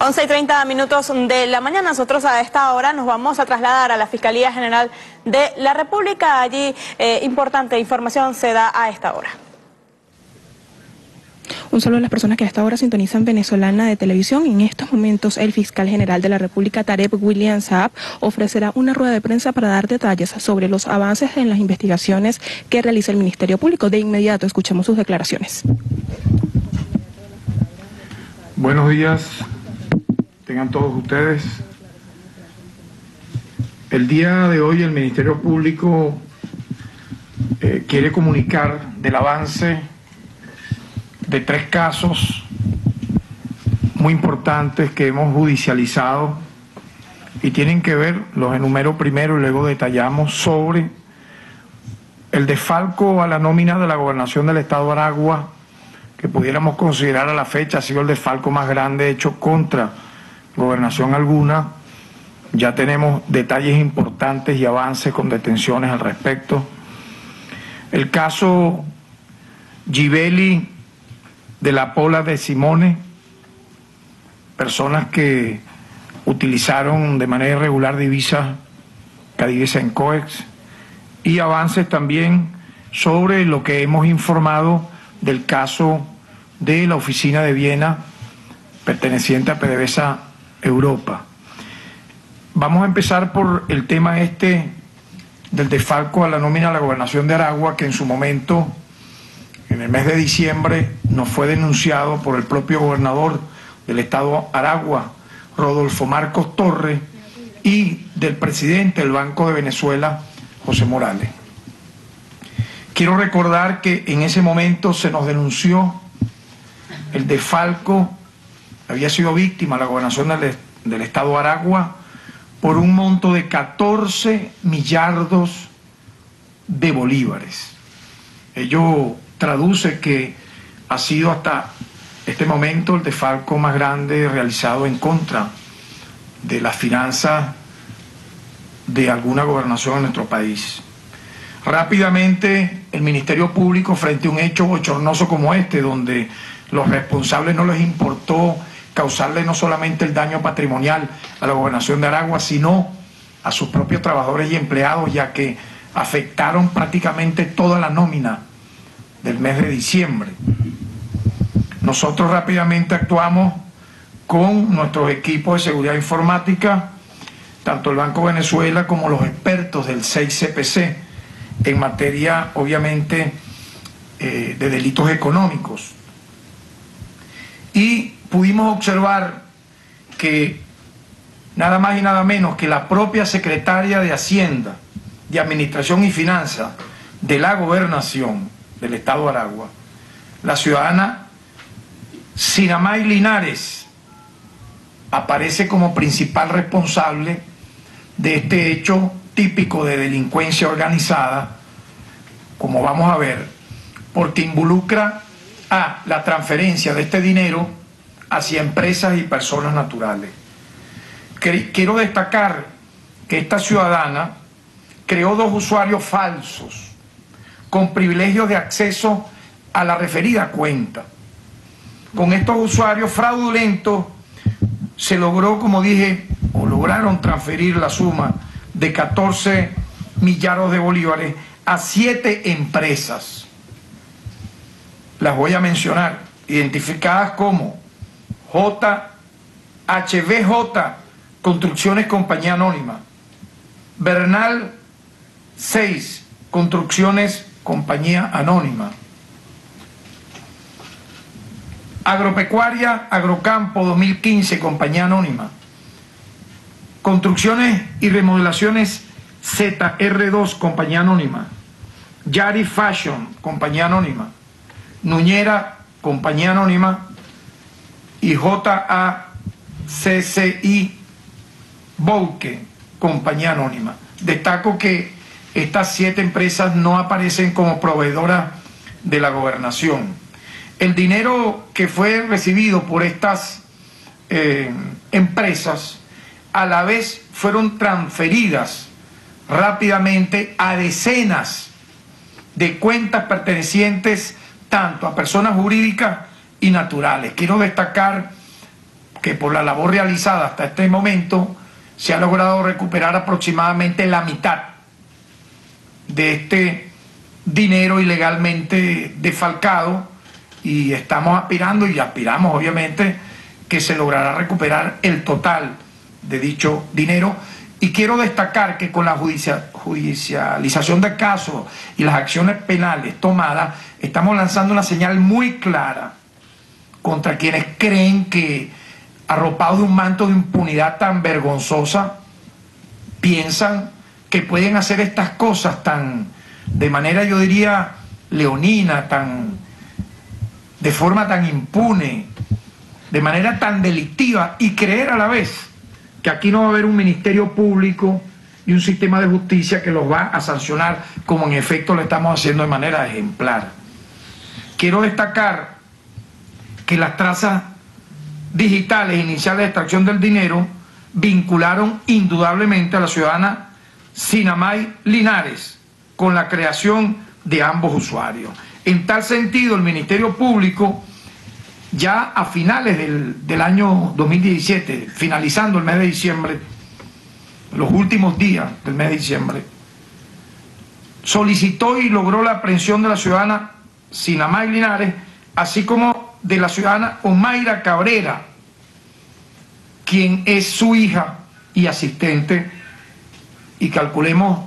11:30 de la mañana. Nosotros a esta hora nos vamos a trasladar a la Fiscalía General de la República. Allí importante información se da a esta hora. Un saludo a las personas que a esta hora sintonizan Venezolana de Televisión. En estos momentos el fiscal general de la República, Tarek William Saab, ofrecerá una rueda de prensa para dar detalles sobre los avances en las investigaciones que realiza el Ministerio Público. De inmediato escuchemos sus declaraciones. Buenos días, tengan todos ustedes. El día de hoy el Ministerio Público quiere comunicar del avance de 3 casos muy importantes que hemos judicializado y tienen que ver, los enumero primero y luego detallamos, sobre el desfalco a la nómina de la gobernación del Estado de Aragua, que pudiéramos considerar a la fecha ha sido el desfalco más grande hecho contra gobernación alguna. Ya tenemos detalles importantes y avances con detenciones al respecto. El caso Givelli de la Pola de Simone, personas que utilizaron de manera irregular divisas CADIVESA-ENCOEX, y avances también sobre lo que hemos informado del caso de la oficina de Viena perteneciente a PDVSA Europa. Vamos a empezar por el tema del desfalco a la nómina de la gobernación de Aragua, que en su momento, en el mes de diciembre, nos fue denunciado por el propio gobernador del Estado Aragua, Rodolfo Marcos Torres, y del presidente del Banco de Venezuela, José Morales. Quiero recordar que en ese momento se nos denunció el desfalco, había sido víctima la gobernación del Estado Aragua por un monto de 14 millardos de bolívares. Ello traduce que ha sido hasta este momento el desfalco más grande realizado en contra de las finanzas de alguna gobernación en nuestro país. Rápidamente el Ministerio Público, frente a un hecho bochornoso como este, donde los responsables no les importó causarle no solamente el daño patrimonial a la gobernación de Aragua, sino a sus propios trabajadores y empleados, ya que afectaron prácticamente toda la nómina del mes de diciembre. Nosotros rápidamente actuamos con nuestros equipos de seguridad informática, tanto el Banco Venezuela como los expertos del 6CPC, en materia, obviamente, de delitos económicos. Y pudimos observar que nada más y nada menos que la propia secretaria de Hacienda, de Administración y Finanzas de la Gobernación del Estado de Aragua, la ciudadana Sinamay Linares, aparece como principal responsable de este hecho típico de delincuencia organizada, como vamos a ver, porque involucra a la transferencia de este dinero hacia empresas y personas naturales. Quiero destacar que esta ciudadana creó 2 usuarios falsos con privilegios de acceso a la referida cuenta. Con estos usuarios fraudulentos se logró, como dije, o lograron transferir la suma de 14 millardos de bolívares a 7 empresas. Las voy a mencionar, identificadas como HBJ Construcciones Compañía Anónima, Bernal 6 Construcciones Compañía Anónima, Agropecuaria Agrocampo 2015 Compañía Anónima, Construcciones y Remodelaciones ZR2 Compañía Anónima, Yari Fashion Compañía Anónima, Nuñera Compañía Anónima y JACCI Bouque Compañía Anónima. Destaco que estas 7 empresas no aparecen como proveedoras de la gobernación. El dinero que fue recibido por estas empresas a la vez fueron transferidas rápidamente a decenas de cuentas pertenecientes tanto a personas jurídicas y naturales. Quiero destacar que por la labor realizada hasta este momento se ha logrado recuperar aproximadamente la mitad de este dinero ilegalmente defalcado, y estamos aspirando y aspiramos obviamente que se logrará recuperar el total de dicho dinero. Y quiero destacar que con la judicialización del caso y las acciones penales tomadas, estamos lanzando una señal muy clara contra quienes creen que, arropados de un manto de impunidad tan vergonzosa, piensan que pueden hacer estas cosas de manera, yo diría, leonina, de forma tan impune, de manera tan delictiva, y creer a la vez que aquí no va a haber un ministerio público y un sistema de justicia que los va a sancionar, como en efecto lo estamos haciendo de manera ejemplar. Quiero destacar que las trazas digitales iniciales de extracción del dinero vincularon indudablemente a la ciudadana Sinamay Linares con la creación de ambos usuarios. En tal sentido, el Ministerio Público, ya a finales del año 2017, finalizando el mes de diciembre, los últimos días del mes de diciembre, solicitó y logró la aprehensión de la ciudadana Sinamay Linares, así como de la ciudadana Omaira Cabrera, quien es su hija y asistente, y calculemos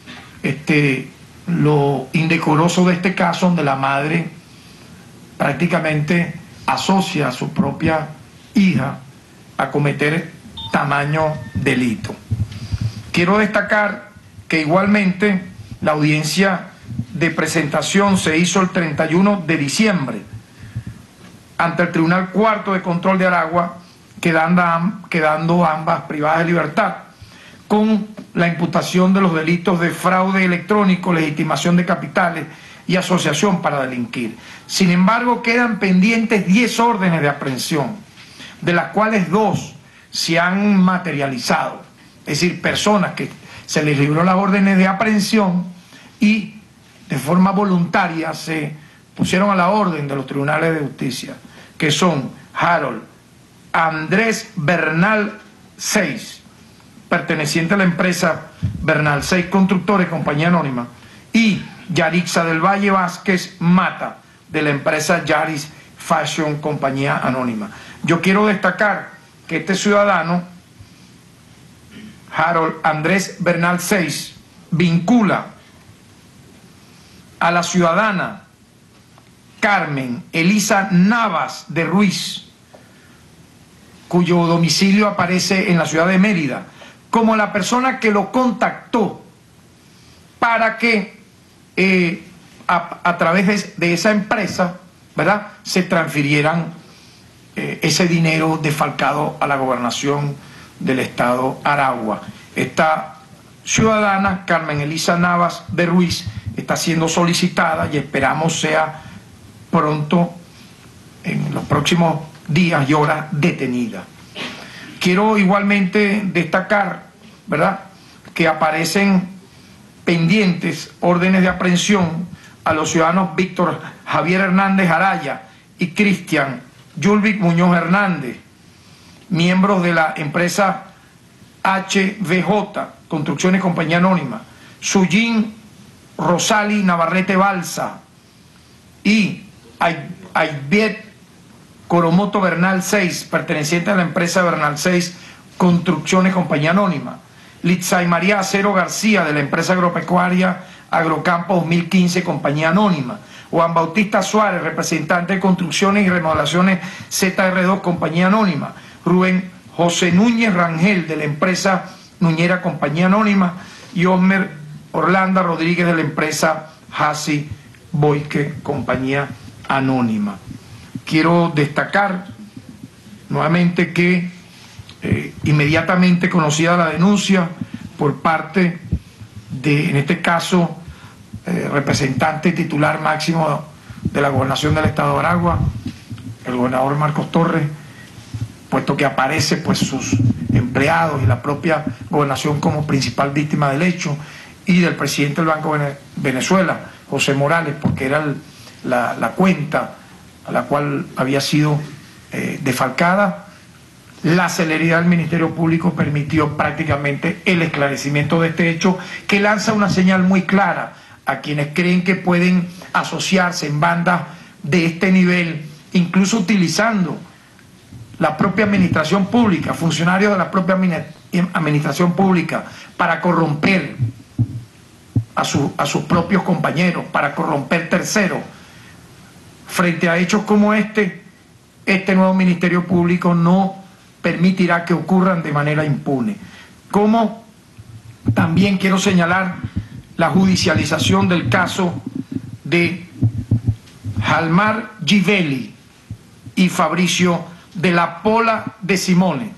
lo indecoroso de este caso, donde la madre prácticamente asocia a su propia hija a cometer tamaño delito. Quiero destacar que igualmente la audiencia de presentación se hizo el 31 de diciembre ante el Tribunal Cuarto de Control de Aragua, quedando ambas privadas de libertad, con la imputación de los delitos de fraude electrónico, legitimación de capitales y asociación para delinquir. Sin embargo, quedan pendientes 10 órdenes de aprehensión, de las cuales 2 se han materializado, es decir, personas que se les libró las órdenes de aprehensión y de forma voluntaria se pusieron a la orden de los tribunales de justicia, que son Harold Andrés Bernal 6, perteneciente a la empresa Bernal 6 Constructores, compañía anónima, y Yarixa del Valle Vázquez Mata, de la empresa Yaris Fashion, compañía anónima. Yo quiero destacar que este ciudadano, Harold Andrés Bernal 6, vincula a la ciudadana Carmen Elisa Navas de Ruiz, cuyo domicilio aparece en la ciudad de Mérida, como la persona que lo contactó para que a través de esa empresa, ¿verdad?, se transfirieran ese dinero defalcado a la gobernación del estado Aragua. Esta ciudadana, Carmen Elisa Navas de Ruiz, está siendo solicitada y esperamos sea pronto, en los próximos días y horas, detenida. Quiero igualmente destacar, ¿verdad?, que aparecen pendientes órdenes de aprehensión a los ciudadanos Víctor Javier Hernández Araya y Cristian Yulvic Muñoz Hernández, miembros de la empresa HVJ Construcciones Compañía Anónima, Suyín Rosali Navarrete Balsa y Aybiet Coromoto Bernal 6, perteneciente a la empresa Bernal 6 Construcciones Compañía Anónima, Litzay María Acero García, de la empresa agropecuaria Agrocampo 2015 Compañía Anónima, Juan Bautista Suárez, representante de Construcciones y Remodelaciones ZR2 Compañía Anónima, Rubén José Núñez Rangel, de la empresa Nuñera Compañía Anónima, y Osmer Orlando Rodríguez, de la empresa Hasi Boyque Compañía Anónima. Quiero destacar nuevamente que inmediatamente conocida la denuncia por parte de, en este caso, representante titular máximo de la gobernación del estado de Aragua, el gobernador Marcos Torres, puesto que aparece pues sus empleados y la propia gobernación como principal víctima del hecho, y del presidente del Banco de Venezuela, José Morales, porque era la cuenta a la cual había sido defalcada. La celeridad del Ministerio Público permitió prácticamente el esclarecimiento de este hecho, que lanza una señal muy clara a quienes creen que pueden asociarse en bandas de este nivel, incluso utilizando la propia administración pública, funcionarios de la propia administración pública, para corromper a sus propios compañeros, para corromper terceros. Frente a hechos como este nuevo Ministerio Público no permitirá que ocurran de manera impune. Como también quiero señalar la judicialización del caso de Jalmar Givelli y Fabricio de la Pola de Simone.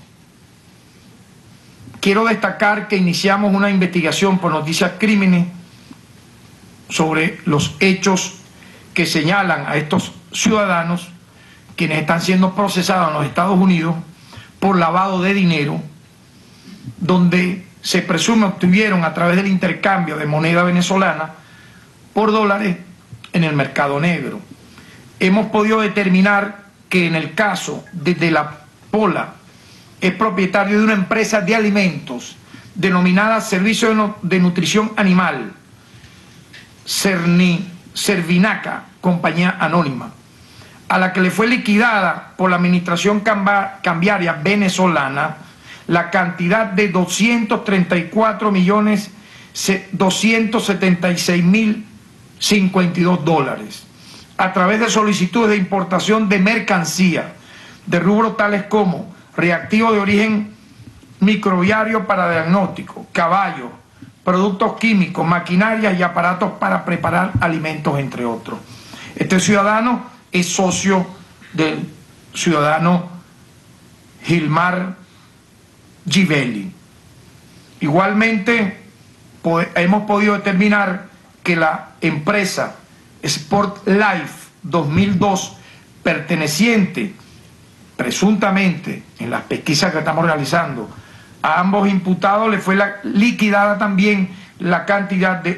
Quiero destacar que iniciamos una investigación por noticias crímenes sobre los hechos que señalan a estos ciudadanos, quienes están siendo procesados en los Estados Unidos por lavado de dinero, donde se presume obtuvieron a través del intercambio de moneda venezolana por dólares en el mercado negro. Hemos podido determinar que en el caso de la Pola es propietario de una empresa de alimentos denominada Servicio de Nutrición Animal, Servinaca, compañía anónima, a la que le fue liquidada por la administración cambiaria venezolana la cantidad de $234.276.052 a través de solicitudes de importación de mercancía de rubros tales como reactivos de origen microbiario para diagnóstico, caballos, productos químicos, maquinarias y aparatos para preparar alimentos, entre otros. Este ciudadano es socio del ciudadano Jalmar Givelli. Igualmente, hemos podido determinar que la empresa Sport Life 2002, perteneciente presuntamente, en las pesquisas que estamos realizando, a ambos imputados le fue liquidada también la cantidad de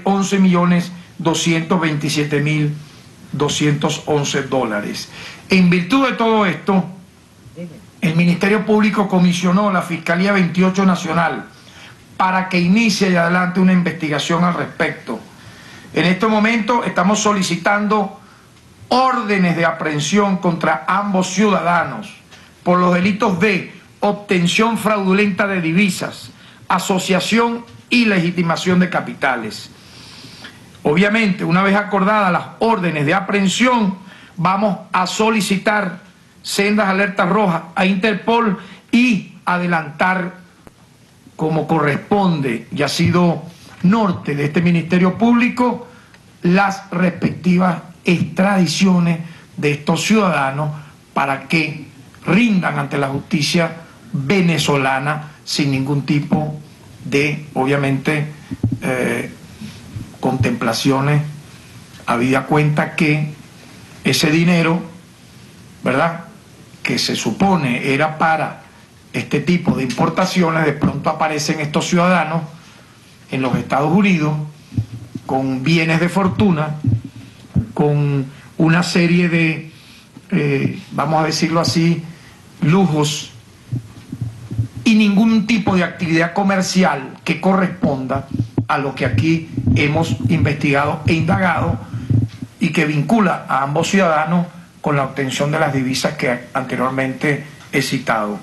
$11.227.211. En virtud de todo esto, el Ministerio Público comisionó a la Fiscalía 28 Nacional para que inicie y adelante una investigación al respecto. En este momento estamos solicitando órdenes de aprehensión contra ambos ciudadanos por los delitos de obtención fraudulenta de divisas, asociación y legitimación de capitales. Obviamente, una vez acordadas las órdenes de aprehensión, vamos a solicitar sendas alertas rojas a Interpol y adelantar, como corresponde y ha sido norte de este Ministerio Público, las respectivas extradiciones de estos ciudadanos para que rindan ante la justicia venezolana sin ningún tipo de, obviamente, contemplaciones, habida cuenta que ese dinero, ¿verdad?, que se supone era para este tipo de importaciones, de pronto aparecen estos ciudadanos en los Estados Unidos con bienes de fortuna, con una serie de, vamos a decirlo así, lujos y ningún tipo de actividad comercial que corresponda a lo que aquí hemos investigado e indagado y que vincula a ambos ciudadanos con la obtención de las divisas que anteriormente he citado.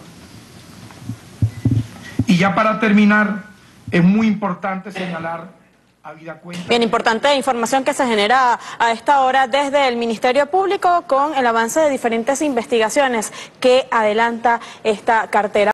Y ya para terminar, es muy importante señalar, habida cuenta... Bien, importante información que se genera a esta hora desde el Ministerio Público con el avance de diferentes investigaciones que adelanta esta cartera.